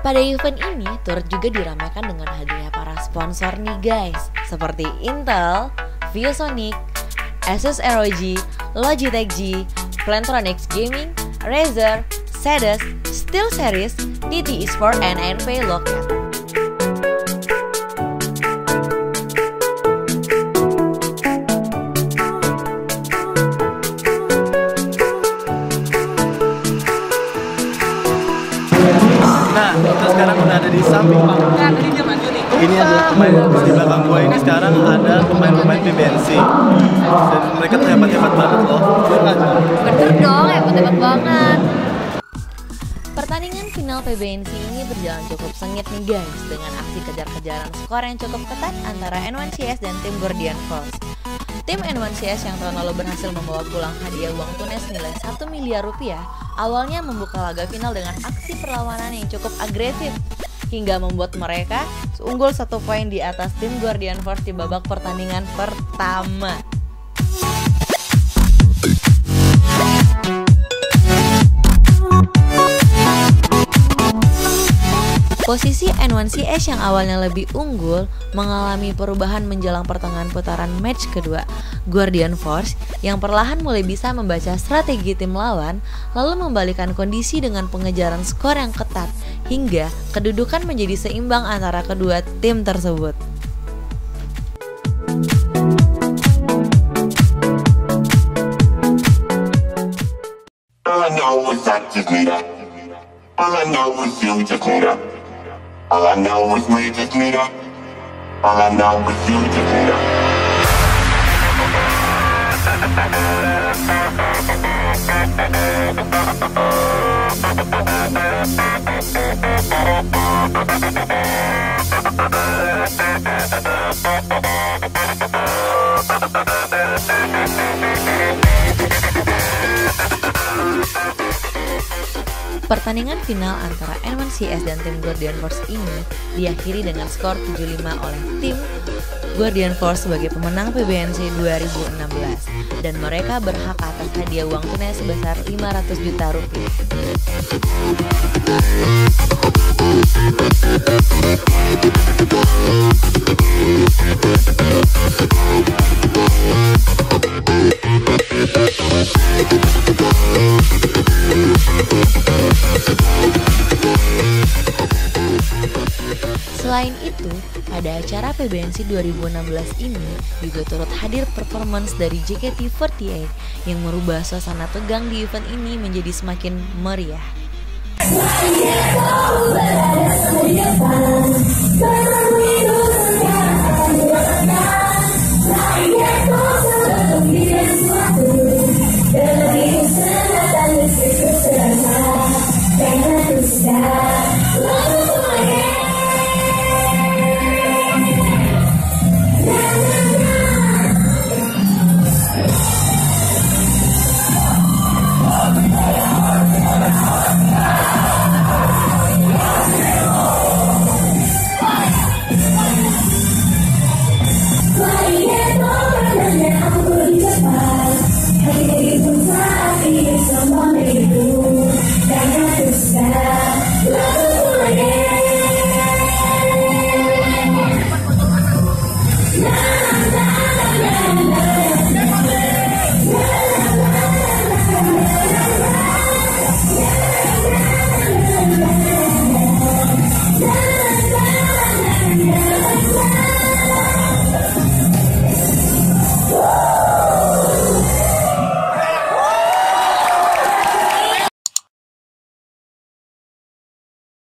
Pada event ini turut juga diramaikan dengan hadirnya para sponsor nih guys, seperti Intel, ViewSonic, Asus ROG, Logitech G, Plantronics Gaming, Razer, Sedes, SteelSeries, TT Esport, and NP Loket. Nah, kita sekarang udah ada di samping panggung. Ini ada pemain di belakang gua ini sekarang ada pemain-pemain PBNC. Dan mereka tuh hebat-hebat banget loh. Bener dong, hebat-hebat banget. Pertandingan final PBNC ini berjalan cukup sengit nih guys, dengan aksi kejar-kejaran skor yang cukup ketat antara N1CS dan tim Guardian Force. Tim N1CS yang tahun lalu berhasil membawa pulang hadiah uang tunai senilai 1 miliar rupiah, awalnya membuka laga final dengan aksi perlawanan yang cukup agresif, hingga membuat mereka unggul 1 poin di atas tim Guardian Force di babak pertandingan pertama. Posisi N1CS yang awalnya lebih unggul mengalami perubahan menjelang pertengahan putaran match kedua. Guardian Force yang perlahan mulai bisa membaca strategi tim lawan, lalu membalikan kondisi dengan pengejaran skor yang ketat, hingga kedudukan menjadi seimbang antara kedua tim tersebut. All I know is we just meet up. All I know is you just meet up. Pertandingan final antara N1CS dan tim Guardian Force ini diakhiri dengan skor 7-5 oleh tim Guardian Force sebagai pemenang PBNC 2016, dan mereka berhak atas hadiah uang tunai sebesar 500 juta rupiah. Selain itu, pada acara PBNC 2016 ini juga turut hadir performance dari JKT48 yang merubah suasana tegang di event ini menjadi semakin meriah.